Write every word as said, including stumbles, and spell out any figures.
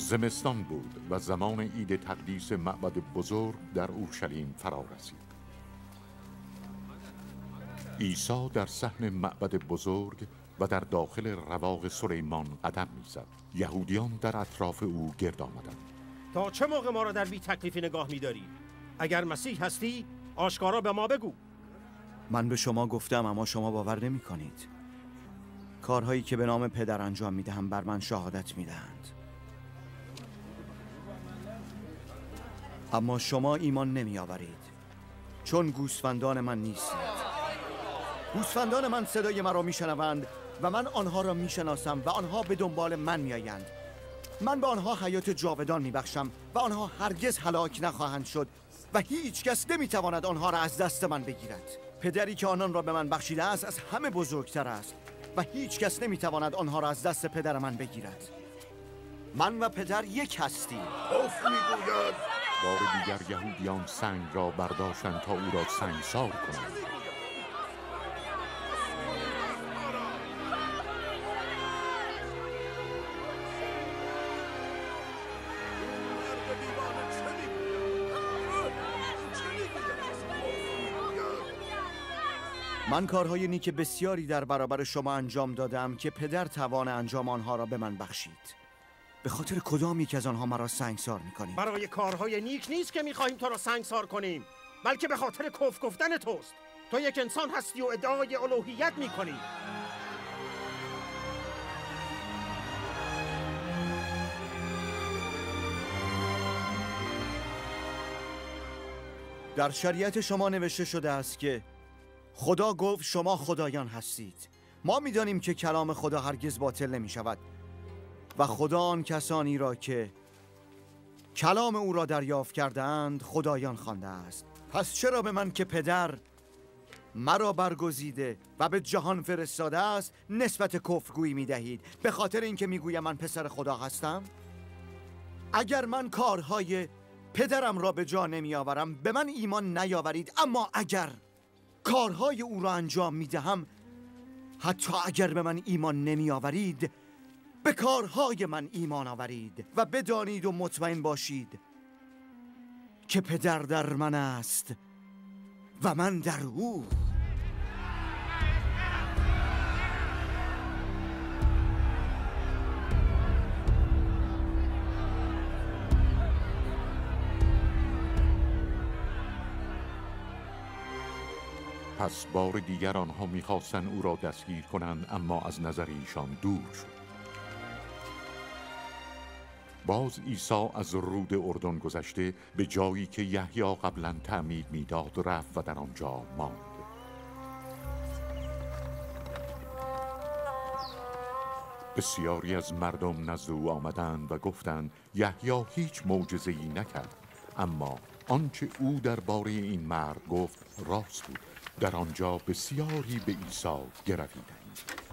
زمستان بود و زمان عید تقدیس معبد بزرگ در اورشلیم فرا رسید. عیسی در صحن معبد بزرگ و در داخل رواق سلیمان قدم می‌زد. یهودیان در اطراف او گرد آمدند. تا چه موقع ما را در بی تکلیفی نگاه می‌داری؟ اگر مسیح هستی آشکارا به ما بگو. من به شما گفتم اما شما باور نمی‌کنید. کارهایی که به نام پدر انجام می‌دهم بر من شهادت می‌دهند. اما شما ایمان نمی‌آورید چون گوسفندان من نیستید. گوسفندان من صدای مرا میشنوند و من آنها را میشناسم و آنها به دنبال من میآیند. من به آنها حیات جاودان میبخشم و آنها هرگز هلاک نخواهند شد و هیچ کس نمیتواند آنها را از دست من بگیرد. پدری که آنان را به من بخشیده است از همه بزرگتر است و هیچ کس نمیتواند آنها را از دست پدر من بگیرد. من و پدر یک هستیم. اف میگوید. بار دیگر یهودیان سنگ را برداشتند تا او را سنگسار کنند. من کارهای نیک بسیاری در برابر شما انجام دادم که پدر توان انجام آنها را به من بخشید. به خاطر کدام یک از آنها مرا سنگسار می‌کنید؟ برای کارهای نیک نیست که می‌خواهیم تو را سنگسار کنیم، بلکه به خاطر کفر گفتن توست. تو یک انسان هستی و ادعای الوهیت می‌کنی. در شریعت شما نوشته شده است که خدا گفت شما خدایان هستید. ما می‌دانیم که کلام خدا هرگز باطل نمی‌شود و خدا آن کسانی را که کلام او را دریافت کرده‌اند خدایان خوانده است. پس چرا به من که پدر مرا برگزیده و به جهان فرستاده است نسبت کفرگویی می‌دهید؟ به خاطر اینکه می‌گویم من پسر خدا هستم؟ اگر من کارهای پدرم را به جا نمی‌آورم به من ایمان نیاورید، اما اگر کارهای او را انجام می‌دهم، حتی اگر به من ایمان نمی‌آورید به کارهای من ایمان آورید و بدانید و مطمئن باشید که پدر در من است و من در او. پس بار دیگر آنها می‌خواستند او را دستگیر کنند، اما از نظر ایشان دور شد. باز عیسی از رود اردن گذشته به جایی که یحیی قبلا تعمید میداد رفت و در آنجا ماند. بسیاری از مردم نزد او آمدند و گفتند یحیی هیچ معجزه‌ای نکرد، اما آنچه او درباره این مرد گفت راست بود. در آنجا بسیاری به عیسی گرویدند.